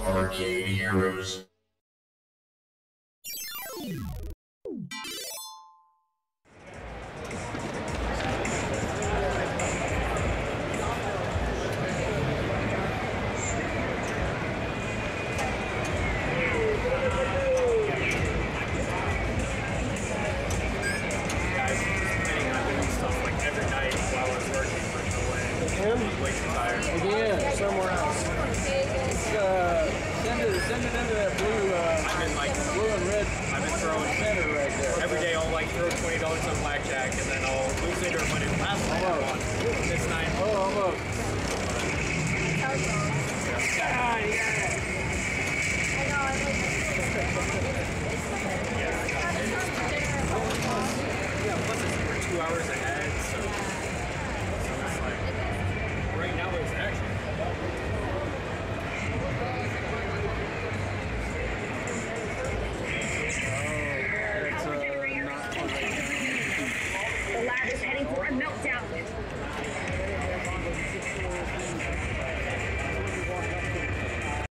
Arcade Heroes. Again, somewhere else. Send it into that blue, I've been like blue and red. I've been throwing center right there. every day. I'll like throw $20 on blackjack, and then I'll lose it or win it. Last night I won. This night, Oh, almost.